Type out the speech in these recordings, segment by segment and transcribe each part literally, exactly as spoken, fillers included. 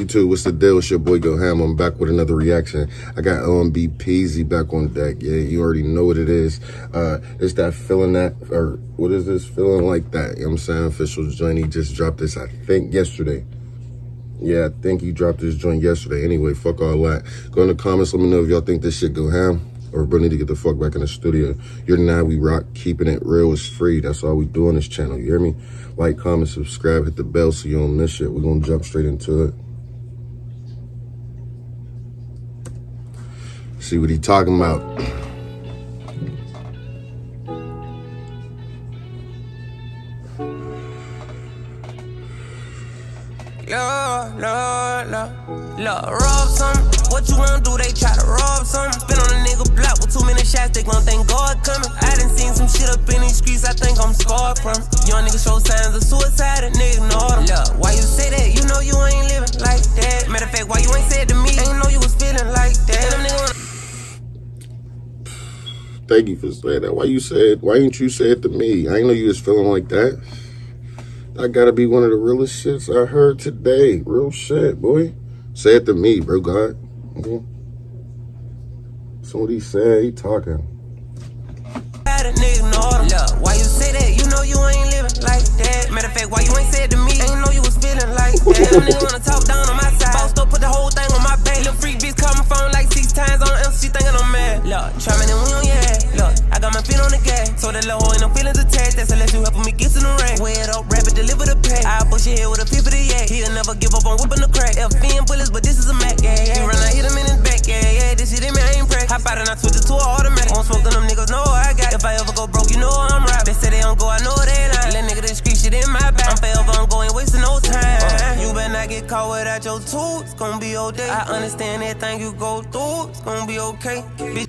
YouTube, what's the deal? It's your boy Go Ham. I'm back with another reaction. I got O M B Peasy back on deck. Yeah, you already know what it is. Uh, it's that feeling that, or what is this? Feeling like that. You know what I'm saying? Official joint. He just dropped this, I think, yesterday. Yeah, I think he dropped this joint yesterday. Anyway, fuck all that. Go in the comments. Let me know if y'all think this shit go ham. Or bro need to get the fuck back in the studio. You're now we rock, keeping it real is free. That's all we do on this channel. You hear me? Like, comment, subscribe, hit the bell so you don't miss shit. We're gonna jump straight into it. See what he talking about. Lord, Lord, Lord, Lord, rob something. What you wanna do? They try to rob something. Spin on a nigga block with too many shots. They gon' think God coming. I done seen some shit up in these streets. I think I'm scarred from. Young niggas show signs of suicide and nigga ignore them. Look, why you say that? You know you ain't living like that. Matter of fact, why you ain't said to me? Ain't know you was feeling like that. Them niggas wanna... Thank you for saying that. Why you said? Why ain't you say it to me? I ain't know you was feeling like that. I gotta be one of the realest shits I heard today. Real shit, boy. Say it to me, bro, God. Mm-hmm. So what he said, he talking. Look, why you say that? You know you ain't living like that. Matter of fact, why you ain't said to me? Ain't know you was feeling like that. Them niggas wanna talk down on my side. Bossed up, put the whole thing on my back. Little freak bitch call my phone like six times on M C, thinking I'm mad. Look, try me then we on your head. Look, I got my feet on the gas. So that little hoe ain't no feelings attached. That's unless you helping me get to the rank. Weigh it up, wrap it, deliver the pack. I push your head with a pip of the yak. He'll never give up on whipping the crack. F N bullets, but this is a Mac, yeah, yeah. He run, I hit him in his back, yeah, yeah. This shit in me, I ain't practice. Hop out and I switch it to an automatic. Won't smoke to them niggas, know I got. If I ever go broke, you know I'm right. They say they don't go, I know they not. Let nigga discreet shit in my back. I'm forever, I'm going, wasting no time. Uh, you better not get caught without your tools. It's gonna be all day. I understand everything you go through. It's gonna be okay. Bitch.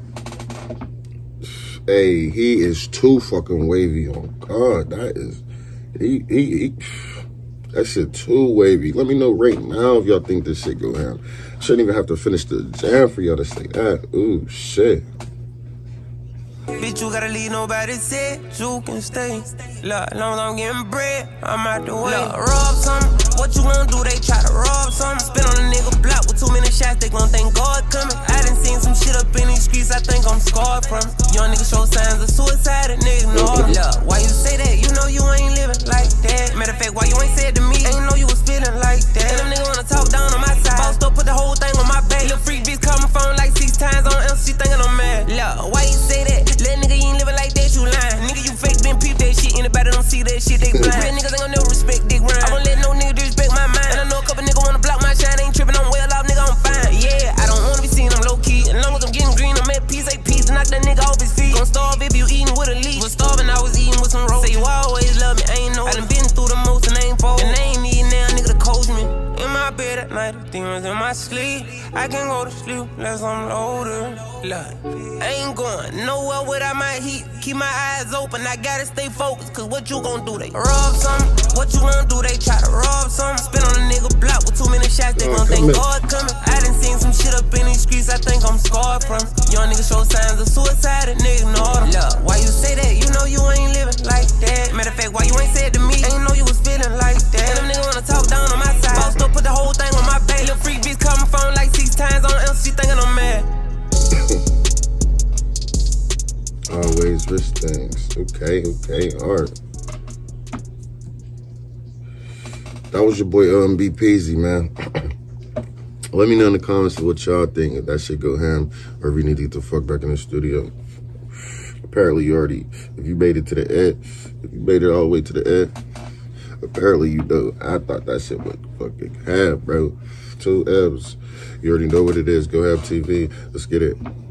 Hey, he is too fucking wavy on God. That is, he, he, he, that shit too wavy. Let me know right now if y'all think this shit go ham. Shouldn't even have to finish the jam for y'all to say that. Ooh, shit. Bitch, you gotta leave, nobody said you can stay. Look, as long as I'm getting bread, I'm out the way. Look, rob something. What you wanna do? They try to rob something. Spin on a nigga block with too many shots. They gon' think God coming. I done seen some shit up in these streets. I think I'm scarred from. Young niggas show signs of suicide and nigga ignore them. Look, why you say that? You know you ain't living like that. Matter of fact, why you ain't said to me? Ain't know you was feeling like that. And them niggas wanna talk down on my side. Bossed up, put the whole thing on my back. Little freak bitch call my phone like six times on M C, thinking I'm mad. Look, why you say that? Let nigga, you ain't living like that, you lying. Nigga, you fake, been peep that shit. Anybody don't see that shit, they blind. Real niggas ain't gon' never respect dick rhyme. I won't let no nigga disrespect my mind. And I know a couple niggas wanna block my shine. Ain't tripping, I'm well off, nigga, I'm fine. Yeah, I don't wanna be seen, I'm low key. As long as I'm getting green, I'm at peace, ain't peace. Knock that nigga off his feet. Gon' starve if you eating with a leech. Was starving, I was eating with some rope. Say you always love me, I ain't know. I done been through the most and I ain't fold. And I ain't need now, nigga, to coach me. In my bed at night, demons in my sleep. I can go to sleep unless I'm loaded. Look, I ain't going nowhere without my heat. Keep my eyes open, I gotta stay focused. Cause what you gon' do? They rob something. What you wanna do? They try to rob something. Spin on a nigga block with too many shots. They gon' think God coming. I done seen some shit up in these streets. I think I'm scarred from. Young niggas show signs of suicide and nigga ignore them. Look, why you say that? You know you ain't living like that. Matter of fact, why you ain't said to me? Ain't know you was feeling like that. And them niggas wanna talk down on my side. Bossed up, put the whole thing on my back. Little freak bitch call my phone like six times on M C, thinking I'm mad. Always risk things. Okay, okay, alright. That was your boy O M B Peasy, man. Let me know in the comments what y'all think. If that shit go ham, or if we need to get the fuck back in the studio. Apparently you already, if you made it to the edge, if you made it all the way to the edge, apparently you know. I thought that shit was fucking ham, bro. Two M's. You already know what it is. Go Ham T V. Let's get it.